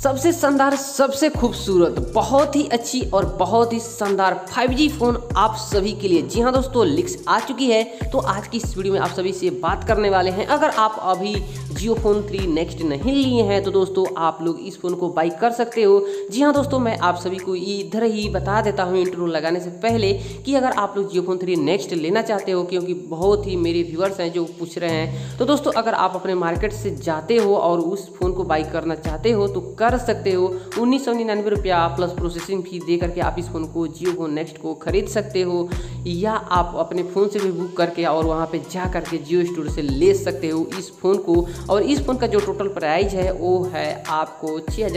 सबसे शानदार, सबसे खूबसूरत, बहुत ही अच्छी और बहुत ही शानदार 5G फ़ोन आप सभी के लिए। जी हाँ दोस्तों, लीक्स आ चुकी है। तो आज की इस वीडियो में आप सभी से बात करने वाले हैं। अगर आप अभी जियो फोन 3 नेक्स्ट नहीं लिए हैं तो दोस्तों आप लोग इस फ़ोन को बाई कर सकते हो। जी हाँ दोस्तों, मैं आप सभी को इधर ही बता देता हूँ इंट्रो लगाने से पहले कि अगर आप लोग जियो फोन 3 नेक्स्ट लेना चाहते हो, क्योंकि बहुत ही मेरे व्यूअर्स हैं जो पूछ रहे हैं, तो दोस्तों अगर आप अपने मार्केट से जाते हो और उस फ़ोन को बाई करना चाहते हो तो कर सकते हो। 1999 रुपया प्लस प्रोसेसिंग फी दे करके आप इस फ़ोन को, जियो फोन नेक्स्ट को खरीद सकते हो, या आप अपने फ़ोन से भी बुक करके और वहाँ पे जा करके जियो स्टोर से ले सकते हो इस फ़ोन को। और इस फ़ोन का जो टोटल प्राइस है वो है आपको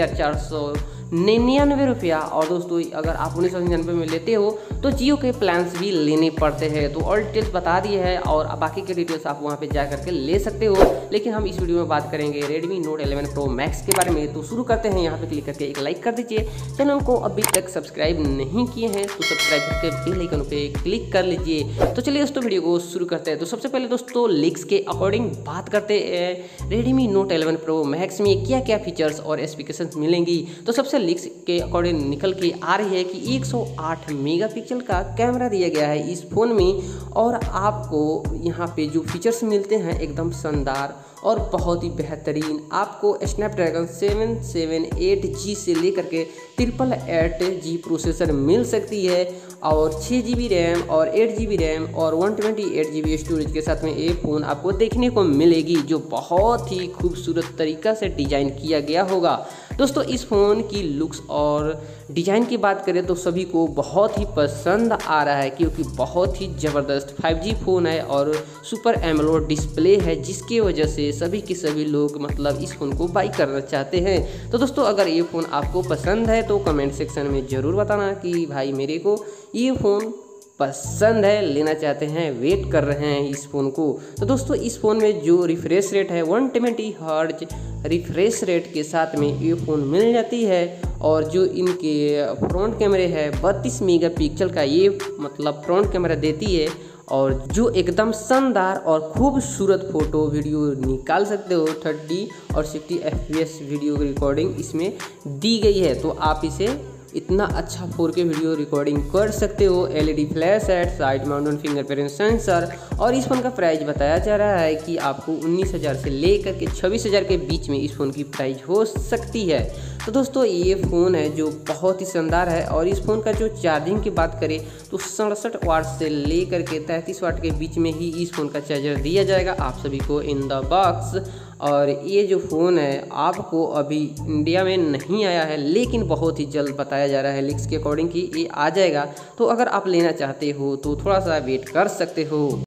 6499 रुपया। और दोस्तों अगर आप 1999 में लेते हो तो जियो के प्लान्स भी लेने पड़ते हैं। तो और डिटेल्स बता दिए हैं और बाकी के डिटेल्स आप वहाँ पे जा करके ले सकते हो। लेकिन हम इस वीडियो में बात करेंगे Redmi Note 11 Pro Max के बारे में। तो शुरू करते हैं। यहाँ पे क्लिक करके एक लाइक कर दीजिए। चैनल को अभी तक सब्सक्राइब नहीं किए हैं तो सब्सक्राइब करके बेल आइकन पे क्लिक कर लीजिए। तो चलिए दोस्तों वीडियो को शुरू करते हैं। तो सबसे पहले दोस्तों लीक्स के अकॉर्डिंग बात करते हैं Redmi Note 11 Pro Max में क्या क्या फीचर्स और स्पेसिफिकेशंस मिलेंगी। तो सबसे लीक्स के अकॉर्डिंग निकल के आ रही है कि 108 मेगापिक्सल का कैमरा दिया गया है इस फ़ोन में। और आपको यहाँ पे जो फीचर्स मिलते हैं एकदम शानदार और बहुत ही बेहतरीन। आपको स्नैपड्रैगन 778G से लेकर के 888G प्रोसेसर मिल सकती है, और 6GB रैम और 8GB रैम और 128GB स्टोरेज के साथ में ये फ़ोन आपको देखने को मिलेगी, जो बहुत ही खूबसूरत तरीक़ा से डिज़ाइन किया गया होगा। दोस्तों इस फ़ोन की लुक्स और डिज़ाइन की बात करें तो सभी को बहुत ही पसंद आ रहा है, क्योंकि बहुत ही ज़बरदस्त 5G फ़ोन है और सुपर एमोलेड डिस्प्ले है, जिसकी वजह से सभी के सभी लोग मतलब इस फ़ोन को बाई करना चाहते हैं। तो दोस्तों अगर ये फ़ोन आपको पसंद है तो कमेंट सेक्शन में ज़रूर बताना कि भाई मेरे को ये फ़ोन पसंद है, लेना चाहते हैं, वेट कर रहे हैं इस फ़ोन को। तो दोस्तों इस फ़ोन में जो रिफ्रेश रेट है 120 हर्ट्ज रिफ्रेश रेट के साथ में ये फ़ोन मिल जाती है। और जो इनके फ्रंट कैमरे है 32 मेगापिक्सल का ये मतलब फ्रंट कैमरा देती है, और जो एकदम शानदार और खूबसूरत फ़ोटो वीडियो निकाल सकते हो। 30 और 60 FPS वीडियो रिकॉर्डिंग इसमें दी गई है। तो आप इसे इतना अच्छा 4K वीडियो रिकॉर्डिंग कर सकते हो। LED फ्लैश है, साइड माउंटेड फिंगरप्रिंट सेंसर। और इस फ़ोन का प्राइस बताया जा रहा है कि आपको 19,000 से लेकर के 26,000 के बीच में इस फ़ोन की प्राइस हो सकती है। तो दोस्तों ये फ़ोन है जो बहुत ही शानदार है। और इस फ़ोन का जो चार्जिंग की बात करें तो 67 वाट से लेकर के 33 वाट के बीच में ही इस फ़ोन का चार्जर दिया जाएगा आप सभी को इन द बॉक्स। और ये जो फ़ोन है आपको अभी इंडिया में नहीं आया है, लेकिन बहुत ही जल्द बताया जा रहा है लीक्स के अकॉर्डिंग कि ये आ जाएगा। तो अगर आप लेना चाहते हो तो थोड़ा सा वेट कर सकते हो।